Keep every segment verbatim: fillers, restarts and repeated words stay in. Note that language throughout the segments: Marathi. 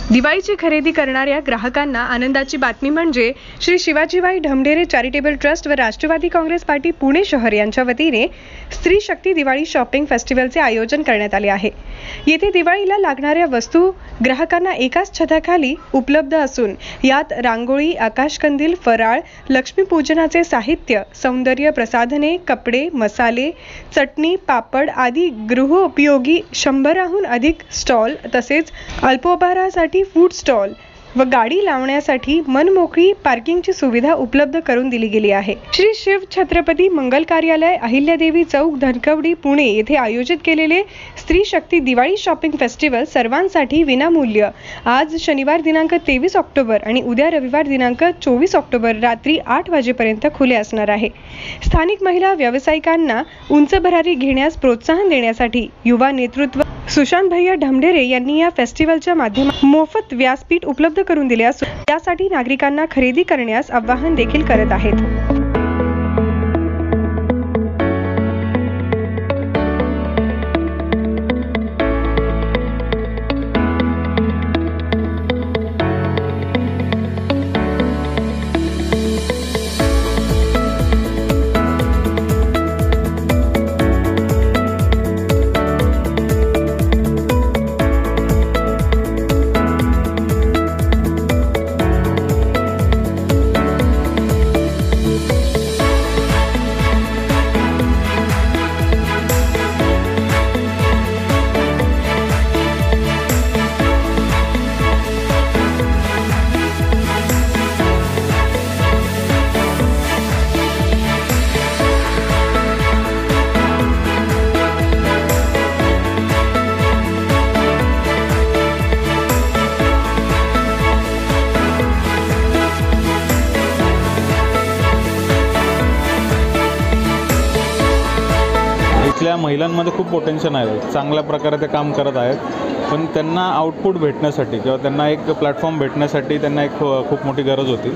दिवाळीची खरेदी करणाऱ्या ग्राहकांना आनंदाची बातमी म्हणजे श्री शिवाजीबाई ढमढेरे चॅरिटेबल ट्रस्ट व राष्ट्रवादी काँग्रेस पार्टी पुणे शहर यांच्या वतीने स्त्री शक्ती दिवाळी शॉपिंग फेस्टिवलचे आयोजन करण्यात आले आहे। येथे दिवाळीला लागणाऱ्या वस्तू ग्राहकांना एकाच छताखाली उपलब्ध असून यात रांगोळी, आकाशकंदील, फराळ, लक्ष्मीपूजनाचे साहित्य, सौंदर्य प्रसाधने, कपडे, मसाले, चटणी, पापड आदी गृहोपयोगी शंभराहून अधिक स्टॉल तसेच अल्पोपहारासाठी फूड स्टॉल व गाडी लावण्यासाठी मनमोकळी पार्किंगची सुविधा उपलब्ध करून दिली गेली आहे। श्री शिव छत्रपती मंगल कार्यालय, अहिल्यादेवी चौक, धनकवडी, पुणे येथे आयोजित केलेले स्त्री शक्ती दिवाळी शॉपिंग फेस्टिवल सर्वांसाठी विनामूल्य आज शनिवार दिनांक तेवीस ऑक्टोबर आणि उद्या रविवार दिनांक चोवीस ऑक्टोबर रात्री आठ वाजेपर्यंत खुले असणार आहे। स्थानिक महिला व्यावसायिकांना उंच भरारी घेण्यास प्रोत्साहन देण्यासाठी युवा नेतृत्व सुशांत भैया ढमढेरे यांनी या फेस्टिवलच्या माध्यमातून मोफत व्यासपीठ उपलब्ध करून दिले असून त्यासाठी नागरिकांना खरेदी करण्यास आवाहन देखील करत आहेत। इथल्या महिलांमध्ये खूप पोटेन्शियल आहे, चांगल्या प्रकारे ते काम करत आहेत, पण त्यांना आउटपुट भेटण्यासाठी किंवा त्यांना एक प्लॅटफॉर्म भेटण्यासाठी त्यांना एक खूप मोठी गरज होती।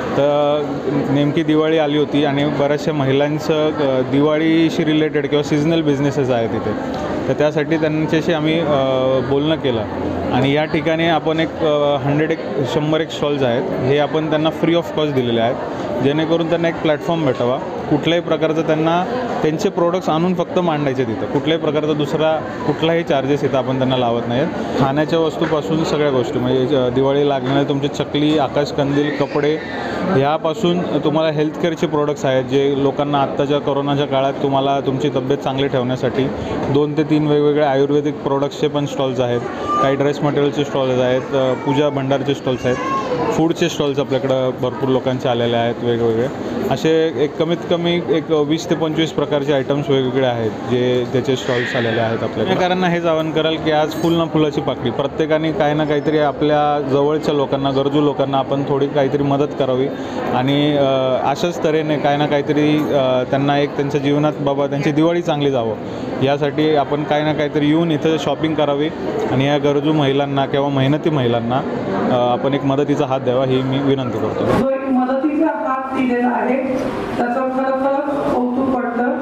तर नेमकी दिवाळी आली होती आणि बऱ्याचशा महिलांचं दिवाळीशी रिलेटेड किंवा सीझनल बिझनेसेस आहेत तिथे, तर त्यासाठी त्यांच्याशी आम्ही बोलणं केलं आणि या ठिकाणी आपण एक हंड्रेड एक शंभर एक स्टॉल्स आहेत हे आपण त्यांना फ्री ऑफ कॉस्ट दिलेले आहेत, जेणेकरून त्यांना एक प्लॅटफॉर्म भेटावा। कुठल्याही प्रकारचं त्यांना त्यांचे प्रोडक्ट्स आणून फक्त मांडायचे तिथं, कुठल्याही प्रकारचा दुसरा कुठलाही चार्जेस इथं आपण त्यांना लावत नाहीत। खाण्याच्या वस्तूपासून सगळ्या गोष्टी म्हणजे दिवाळी लागणारे तुमचे चकली, आकाशकंदील, कपडे ह्यापासून तुम्हाला हेल्थ केअरचे प्रोडक्ट्स आहेत जे लोकांना आत्ताच्या कोरोनाच्या काळात तुम्हाला तुमची तब्येत चांगली ठेवण्यासाठी दोन ते तीन वेगवेगळे आयुर्वेदिक प्रोडक्ट्सचे पण स्टॉल्स आहेत, काही ड्रेस मटेरियलचे स्टॉल्स आहेत, पूजा भंडारचे स्टॉल्स आहेत, फूडचे स्टॉल्स आपल्याकडं भरपूर लोकांचे आलेले आहेत वेगवेगळे। असे एक कमीत कमी एक वीस ते पंचवीस प्रकारचे आयटम्स वेगवेगळे आहेत जे त्याचे स्टॉल्स आलेले आहेत आपल्याकडे। कारण हेच आवाहन कराल की आज फुल ना फुलाची पाकळी, प्रत्येकाने काही ना काहीतरी आपल्या जवळच्या लोकांना, गरजू लोकांना आपण थोडी काहीतरी मदत करावी आणि अशाच तऱ्हेने काही ना काहीतरी त्यांना एक त्यांच्या जीवनात बाबा त्यांची दिवाळी चांगली जावं यासाठी आपण काही ना काहीतरी येऊन इथं शॉपिंग करावी आणि या गरजू महिलांना किंवा मेहनती महिलांना आपण एक मदतीचा हात द्यावा ही मी विनंती करतो। मदतीचा हात दिलेला आहे त्याचं खरं खरं कौतुक वाटतं।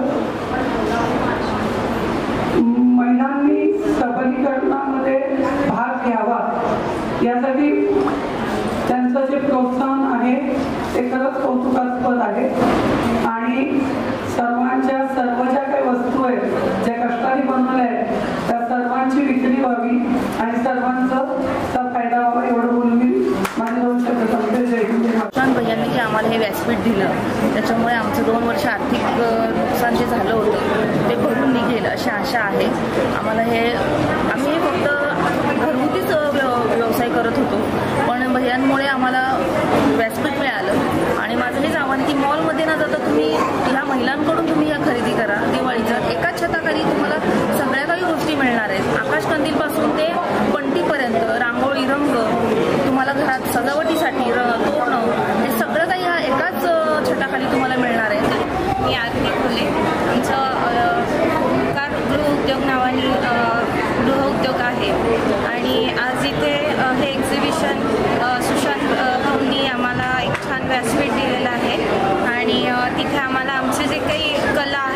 महिलांनी सबलीकरणामध्ये भाग घ्यावा यासाठी त्यांचं जे प्रोत्साहन आहे ते खरंच कौतुकास्पद आहे आणि सर्वांच्या सर्व ज्या काही वस्तू आहेत ज्या कष्टाने बनवल्या आहेत त्या सर्वांची विक्री व्हावी आणि सर्वांचा फायदा व्हावा एवढं बोलून मी माझे दोन शब्द सांगते। जय हिंद। सुशांत भैयांनी जे आम्हाला हे व्यासपीठ दिलं त्याच्यामुळे आमचं दोन वर्ष आर्थिक नुकसान जे झालं होतं ते भरून निघेल अशी आशा आहे आम्हाला। हे आम्ही हे फक्त घरगुतीच व्यवसाय करत होतो पण भैयांमुळे आम्हाला व्यासपीठ मिळालं आणि माझं हेच आव्हान की मॉलमध्ये न जाता तुम्ही ह्या महिलांकडून तुम्ही या खरेदी करा। दिवाळीच्या एकाच छताखाली तुम्हाला सगळ्या काही गोष्टी मिळणार आहेत, आकाशकंदीलपासून ते बंटीपर्यंत, रांगोळी, रंग, तुम्हाला घरात सजावटीसाठी तोरणं हे सगळं काही ह्या एकाच छताखाली तुम्हाला मिळणार आहे। मी आरती फुले, आमचं कार गृह उद्योग नावाने गृह उद्योग आहे आणि आज इथे हे एक्झिबिशन सुशांत भाऊंनी आम्हाला एक छान व्यासपीठ दिलेलं आहे आणि तिथे आम्हाला आमचे जे काही कला